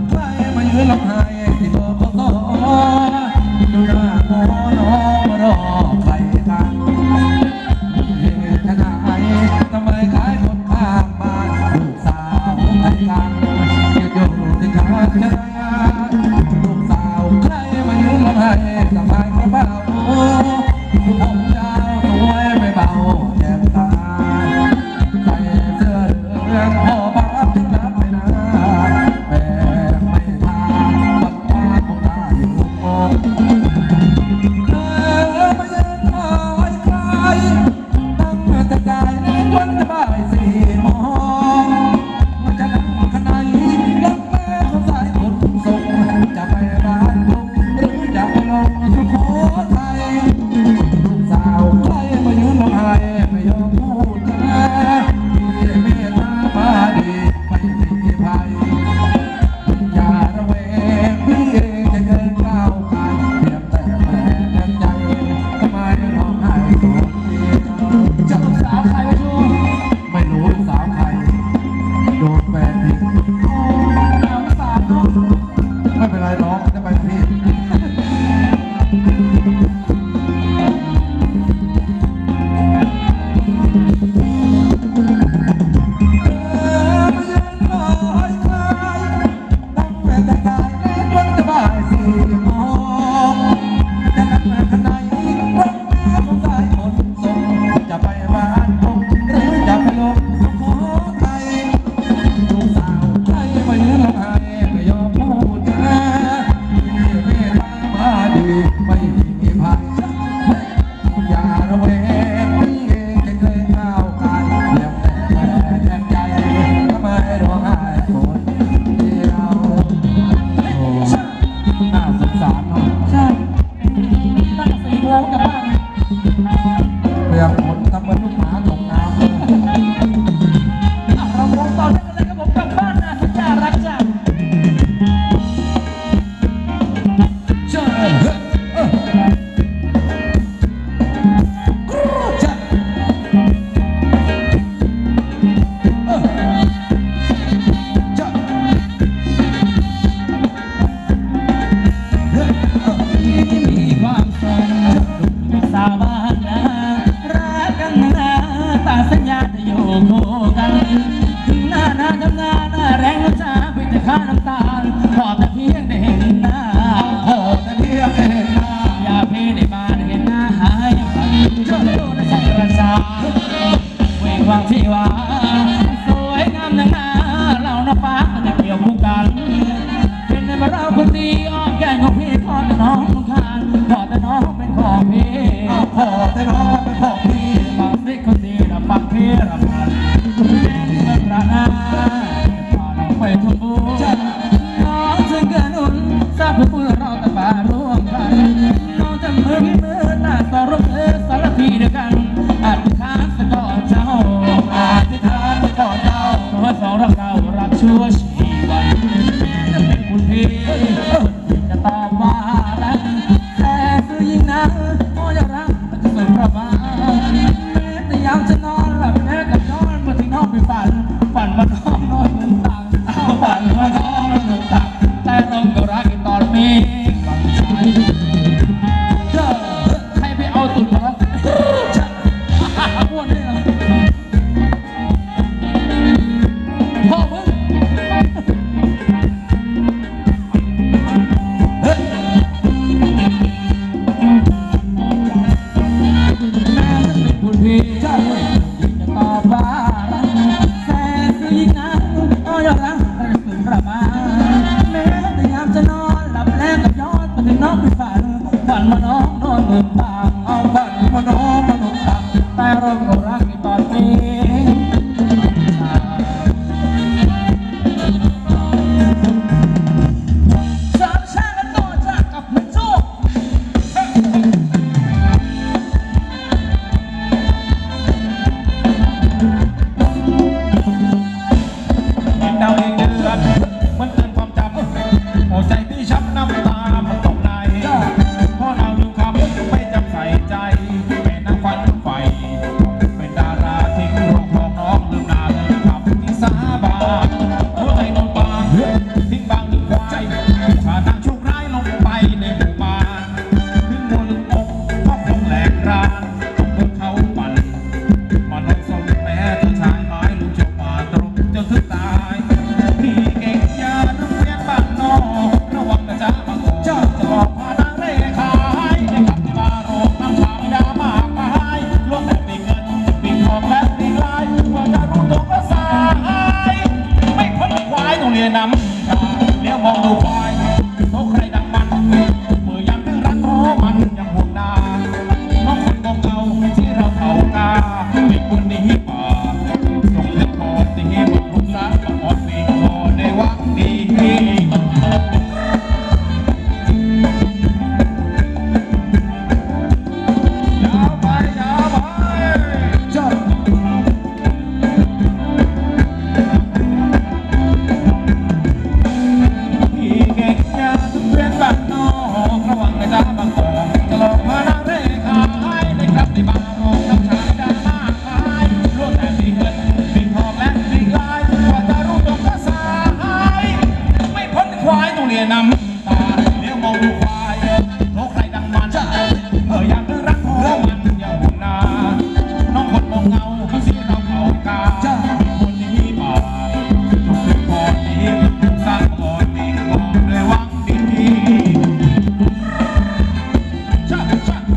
ใครมายืนร้องไห้ที่บกสดูหน้าโมน้องมารอใครกันเหตุไหนทำไมขายคนข้างบ้านลูกสาวใครกันอยู่ที่ข้างจะลูกสาวใครมายืนร้องไห้สบายกระเป๋าผมเจ้าสวยไม่เบาแจ่มตาใส่เสื้อเหลืองพ่อบ้าถึงรับไม่นานแม่ไม่ทาปัดตาคงได้อยู่มองเธอมายืนคอยใครตั้งแต่กายในวันจะบ่ายสี่โมงว่าจะนั่งข้างในรักแม่เขาสายคนส่งจะไปบ้านลุงหรือจะไปลงสุโขทัยลูกสาวใครมายืนร้องไห้ไม่ยอมพูดจาเมตตามาดีไม่มีภัยอย่าระแวงพี่เองจะเกินก้าวไกลเพียงแต่แรงใจทำไมร้องไห้ตัวเดียวจะลูกสาวใครไปดูไม่รู้ลูกสาวใครโดนแฟนทิ้งน้ำสาดเนาะไม่เป็นไรน้องจะไปพี่ไม่มีภัยอย่าระแวงพี่เองจะเคยก้าวไกลเพียงแต่แรงใจทำไมร้องไห้คนเดียวโอ้น่าสงสารเนาะใช่ตั้ง4 โมงกลับบ้านเปียกฝนทำเหมือนลูกหมาตกน้ำเรามองต่อได้เลยครับผมกลับบ้านนะสัญญารักจังสัญญาจะอยู่คู่กันหน้าทำงานแรงน้ำชาไปแต่ค่าน้ำตาลขอแต่เพียงได้เห็นหน้าขอแต่เพียงได้เห็นหน้าอย่าเพ่ในบ้านเห็นหน้าหายฝันเจ้าดูนะใช่ประชาเวงวางที่ว่าสวยงามนังนาเราหน้าฟ้าจะเกี่ยวคู่กันเป็นในเราคนดีอ้อมแก้งของพี่ขอแต่น้องทุกทางขอแต่น้องเป็นของพี่ขอแต่น้องเป็นของพี่บางสิ่งคนดีปักเพียรพันเมื่อพระนาพาเราไปทุ่มบุญน้องจึงเกินอุ่นทราบเพื่อเราแต่ป่าร่วมกันน้องจะมือพี่มือหน้าต่อรบสารพีเดียวกันอาจขาเลี้ยวมองดูควายโตใครดังมันเมื่อยามเรื่องรักโตมันยังห่วงนาน้องคนเก่าๆที่เราเผากาเป็นคนดีป่าส่งเล็บคอตีบทรุกษากับอ่อนปีพอได้หวังดียาวไปยาวไปจบพี่เก่งยาทุกเพื่อนบ้านนอกระวังนะจ๊ะบางกอกจะหลอกมาหน้าเร่ขายในครับในบางโรงน้ำชาดามากมายล้วนแต่สีเงินสีทองและสีลายกว่าจะรู้ตรงก็สายไม่พ้นควายต้องเรียนน้ำตาเลี้ยวมองดูควายโลกใครดังมันอยากรักของมันอย่าห่วงนาน้องคนมองเงาที่เราเผากาคนนี้ป่าทุกคนพอดีสร้างก่อนดีก่อนเลยหวังดีชาชา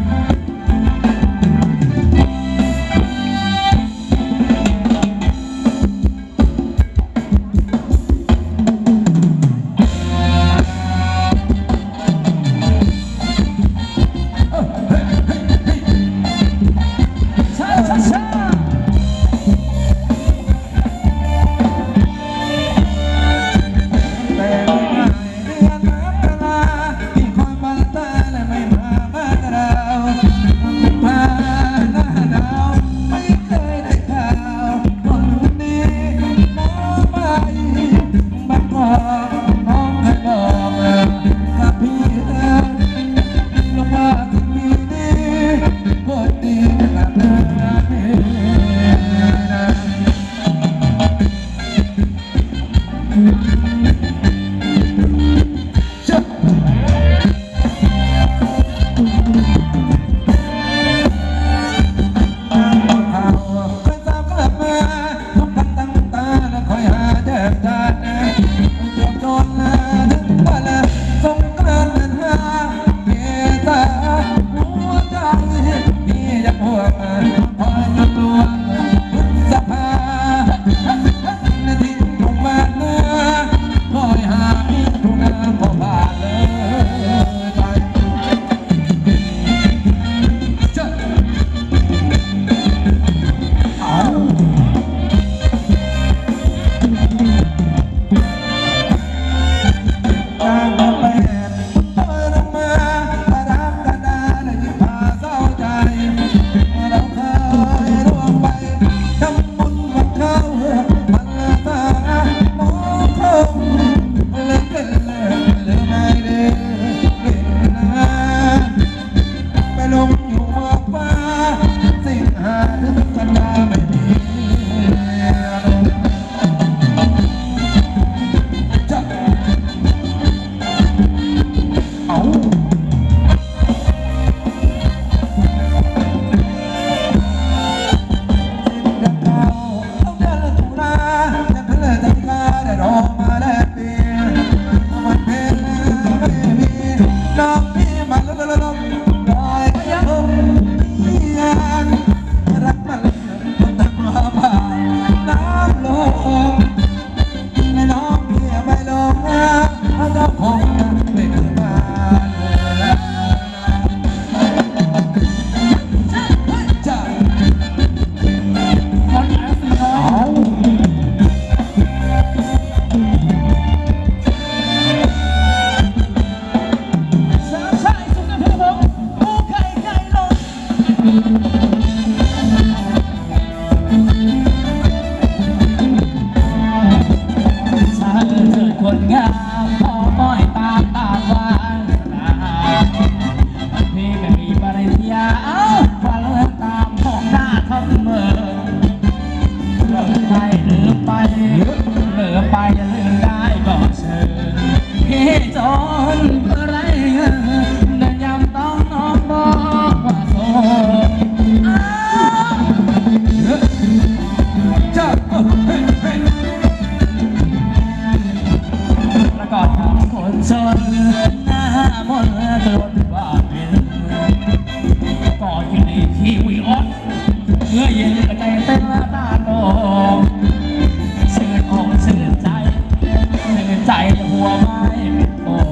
โอ้